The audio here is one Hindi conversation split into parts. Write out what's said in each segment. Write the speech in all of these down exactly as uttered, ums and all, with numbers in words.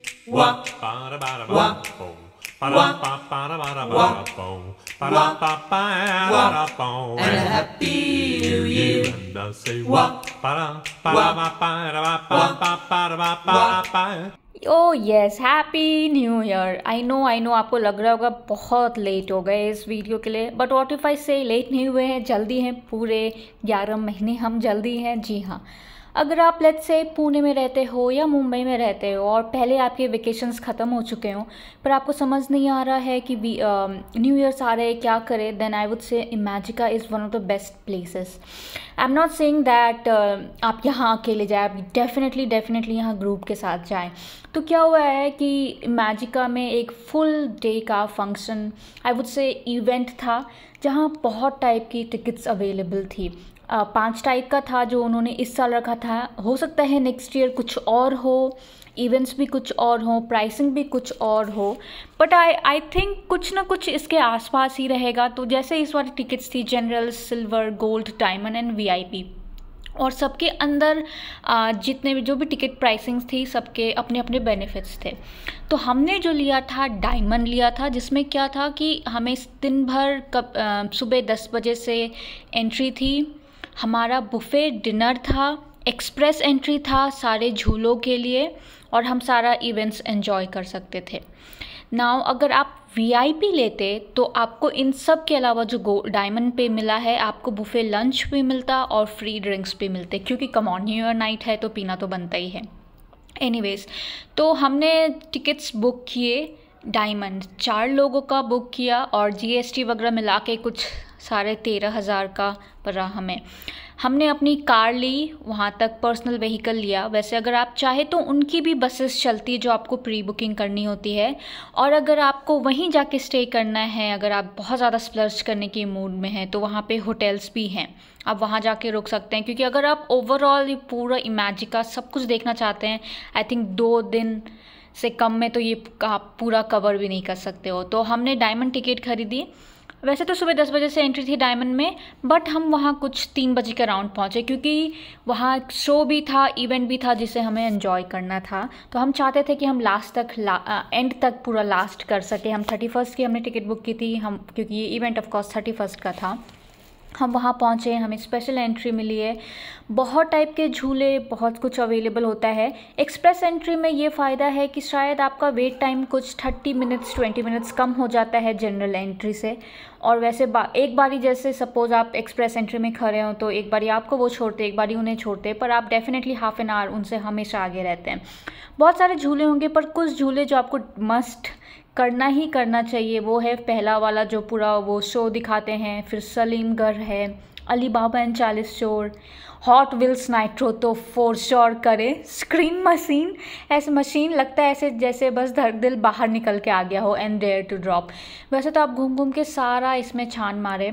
Wa ba da ba da ba boom. Ba da ba ba da ba da ba boom. Ba da ba ba da da boom. And a happy new year. And I say wa ba da ba da ba ba da ba ba ba ba da ba ba ba. Oh yes, happy new year. I know I know आपको लग रहा होगा बहुत लेट हो गए इस वीडियो के लिए, बट व्हाट इफ़ आई से लेट नहीं हुए हैं, जल्दी हैं। पूरे ग्यारह महीने हम जल्दी हैं। जी हाँ, अगर आप लेट्स से पुणे में रहते हो या मुंबई में रहते हो और पहले आपके वेकेशंस ख़त्म हो चुके हो, पर आपको समझ नहीं आ रहा है कि न्यू ईयर्स आ रहे हैं, क्या करें, then I would say Imagica is one of the best places. I am not saying that आप यहाँ अकेले जाए, आप डेफिनेटली डेफिनेटली यहाँ ग्रुप के साथ जाएं। तो क्या हुआ है कि इमेजिका में एक फुल डे का function, I would say event था, जहाँ बहुत टाइप की टिकट्स अवेलेबल थी। Uh, पांच टाइप का था जो उन्होंने इस साल रखा था। हो सकता है नेक्स्ट ईयर कुछ और हो, इवेंट्स भी कुछ और हो, प्राइसिंग भी कुछ और हो, बट आई आई थिंक कुछ ना कुछ इसके आसपास ही रहेगा। तो जैसे इस बार टिकट्स थी general, silver, gold, diamond and VIP, और सबके अंदर आ, जितने भी जो भी टिकट प्राइसिंग्स थी, सबके अपने अपने बेनिफिट्स थे। तो हमने जो लिया था डायमंड लिया था, जिसमें क्या था कि हमें दिन भर कब सुबह दस बजे से एंट्री थी, हमारा बुफे डिनर था, एक्सप्रेस एंट्री था सारे झूलों के लिए, और हम सारा इवेंट्स एंजॉय कर सकते थे। नाउ अगर आप वीआईपी लेते तो आपको इन सब के अलावा जो गो डायमंड पे मिला है, आपको बुफे लंच भी मिलता और फ्री ड्रिंक्स भी मिलते, क्योंकि come on new year night है तो पीना तो बनता ही है। एनीवेज, तो हमने टिकट्स बुक किए, डायमंड चार लोगों का बुक किया, और जीएसटी वगैरह मिला के कुछ साढ़े तेरह हज़ार का पड़ा हमें। हमने अपनी कार ली, वहाँ तक पर्सनल व्हीकल लिया। वैसे अगर आप चाहे तो उनकी भी बसेस चलती है जो आपको प्री बुकिंग करनी होती है, और अगर आपको वहीं जाके स्टे करना है, अगर आप बहुत ज़्यादा स्प्लर्ज करने के मूड में हैं, तो वहाँ पे होटल्स भी हैं, आप वहाँ जाके रुक सकते हैं। क्योंकि अगर आप ओवरऑल ये पूरा इमेजिका सब कुछ देखना चाहते हैं, आई थिंक दो दिन से कम में तो ये आप पूरा कवर भी नहीं कर सकते हो। तो हमने डायमंड टिकट खरीदी। वैसे तो सुबह दस बजे से एंट्री थी डायमंड में, बट हम वहाँ कुछ तीन बजे के अराउंड पहुँचे, क्योंकि वहाँ शो भी था, इवेंट भी था, जिसे हमें एंजॉय करना था। तो हम चाहते थे कि हम लास्ट तक ला, एंड तक पूरा लास्ट कर सके। हम थर्टी फर्स्ट की हमने टिकट बुक की थी, हम क्योंकि ये event of course thirty first का था। हम वहाँ पहुँचे, हमें स्पेशल एंट्री मिली है, बहुत टाइप के झूले, बहुत कुछ अवेलेबल होता है। एक्सप्रेस एंट्री में ये फ़ायदा है कि शायद आपका वेट टाइम कुछ थर्टी मिनट्स ट्वेंटी मिनट्स कम हो जाता है जनरल एंट्री से। और वैसे बा, एक बारी जैसे सपोज़ आप एक्सप्रेस एंट्री में खड़े हो तो एक बारी आपको वो छोड़ते, एक बारी उन्हें छोड़ते, पर आप डेफिनेटली हाफ एन आवर उनसे हमेशा आगे रहते हैं। बहुत सारे झूले होंगे, पर कुछ झूले जो आपको मस्ट करना ही करना चाहिए, वो है पहला वाला जो पूरा वो शो दिखाते हैं, फिर सलीमगढ़ है, अली बाबा एंड चालीस चोर, हॉट व्हील्स नाइट्रो तो फोर श्योर करें। स्क्रीन मशीन, ऐसे मशीन लगता है ऐसे जैसे बस धड़ दिल बाहर निकल के आ गया हो, एंड डेयर टू ड्रॉप। वैसे तो आप घूम घूम के सारा इसमें छान मारे।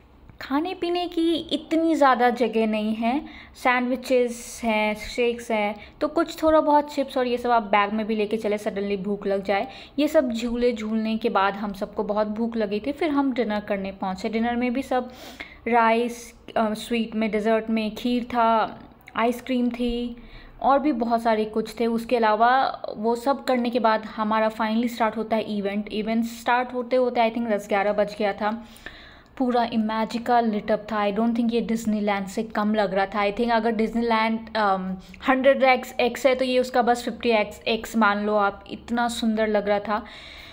खाने पीने की इतनी ज़्यादा जगह नहीं है, सैंडविचेस हैं, शेक्स हैं, तो कुछ थोड़ा बहुत चिप्स और ये सब आप बैग में भी लेके चले, सडनली भूख लग जाए। ये सब झूले झूलने के बाद हम सबको बहुत भूख लगी थी, फिर हम डिनर करने पहुँचे। डिनर में भी सब राइस, स्वीट में, डेज़र्ट में खीर था, आइसक्रीम थी, और भी बहुत सारे कुछ थे। उसके अलावा वो सब करने के बाद हमारा फाइनली स्टार्ट होता है इवेंट। इवेंट स्टार्ट होते होते आई थिंक दस ग्यारह बज गया था। पूरा इमेजिका लिटअप था। आई डोंट थिंक ये डिज्नीलैंड से कम लग रहा था। आई थिंक अगर डिज्नीलैंड हंड्रेड एक्स एक्स है तो ये उसका बस फिफ्टी एक्स एक्स मान लो आप, इतना सुंदर लग रहा था।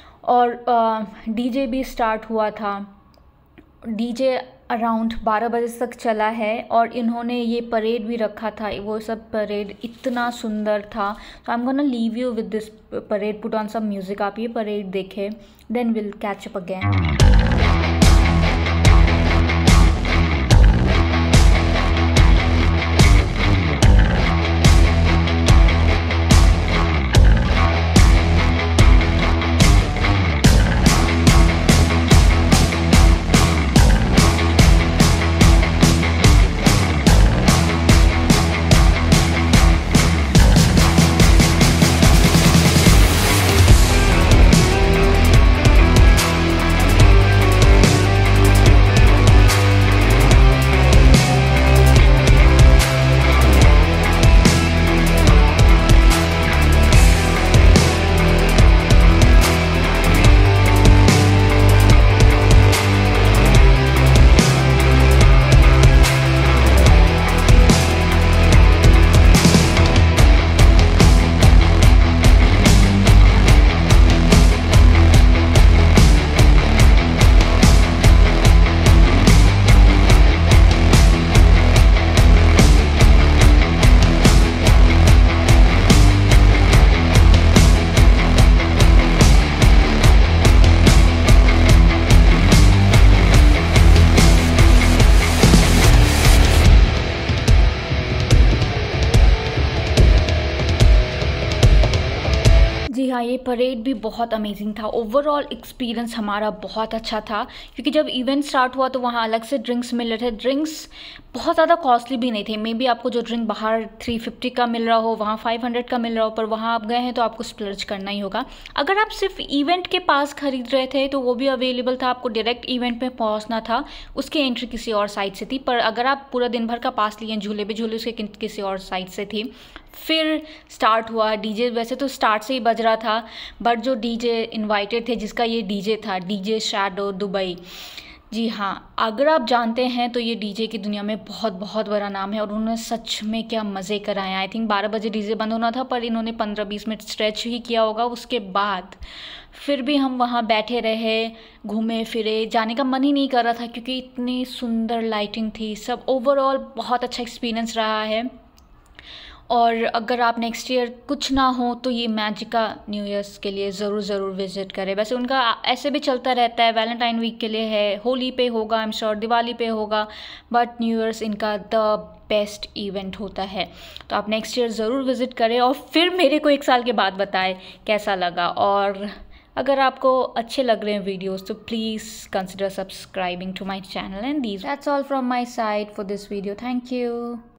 और डीजे भी स्टार्ट हुआ था। डीजे अराउंड बारह बजे तक चला है, और इन्होंने ये परेड भी रखा था, वो सब परेड इतना सुंदर था। So I am gonna leave you with this parade, put on some music. आप ये परेड देखें, then will catch up again. जी हाँ, ये परेड भी बहुत अमेजिंग था। ओवरऑल एक्सपीरियंस हमारा बहुत अच्छा था, क्योंकि जब इवेंट स्टार्ट हुआ तो वहाँ अलग से ड्रिंक्स मिल रहे थे। ड्रिंक्स बहुत ज़्यादा कॉस्टली भी नहीं थे। मे बी आपको जो ड्रिंक बाहर थ्री फिफ्टी का मिल रहा हो, वहाँ फाइव हंड्रेड का मिल रहा हो, पर वहाँ आप गए हैं तो आपको स्प्लर्ज करना ही होगा। अगर आप सिर्फ इवेंट के पास खरीद रहे थे तो वो भी अवेलेबल था, आपको डायरेक्ट इवेंट में पहुँचना था, उसकी एंट्री किसी और साइड से थी। पर अगर आप पूरा दिन भर का पास लिए झूले पे, झूले उसके किसी और साइड से थी। फिर स्टार्ट हुआ डीजे। वैसे तो स्टार्ट से ही बज रहा था, बट जो डीजे इनवाइटेड थे, जिसका ये डीजे था, डीजे शैडो दुबई, जी हाँ, अगर आप जानते हैं तो ये डीजे की दुनिया में बहुत बहुत बड़ा नाम है और उन्होंने सच में क्या मज़े कराए। आई थिंक बारह बजे डीजे बंद होना था, पर इन्होंने पंद्रह बीस मिनट स्ट्रेच ही किया होगा। उसके बाद फिर भी हम वहाँ बैठे रहे, घूमे फिरे, जाने का मन ही नहीं कर रहा था, क्योंकि इतनी सुंदर लाइटिंग थी। सब ओवरऑल बहुत अच्छा एक्सपीरियंस रहा है। और अगर आप नेक्स्ट ईयर कुछ ना हो तो ये मैजिका न्यू ईयर्स के लिए ज़रूर ज़रूर विज़िट करें। वैसे उनका ऐसे भी चलता रहता है, वैलेंटाइन वीक के लिए है, होली पे होगा, आई एम श्योर दिवाली पे होगा, बट न्यू ईयर्स इनका द बेस्ट इवेंट होता है। तो आप नेक्स्ट ईयर ज़रूर विज़िट करें और फिर मेरे को एक साल के बाद बताएं कैसा लगा। और अगर आपको अच्छे लग रहे हैं वीडियोस तो please consider subscribing to my channel. And these that's all from my side for this video. Thank you.